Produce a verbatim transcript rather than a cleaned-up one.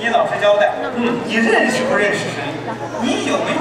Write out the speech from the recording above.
你老实交代，嗯，你认识不认识谁？你有没